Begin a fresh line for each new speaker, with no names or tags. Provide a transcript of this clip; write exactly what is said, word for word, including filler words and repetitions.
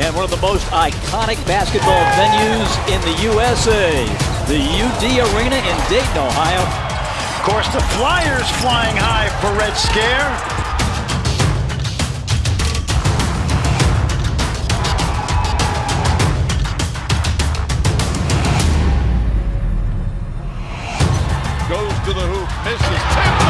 and one of the most iconic basketball venues in the U S A, the U D Arena in Dayton, Ohio.
Of course, the Flyers flying high for Red Scare.
Goes to the hoop, misses, tip.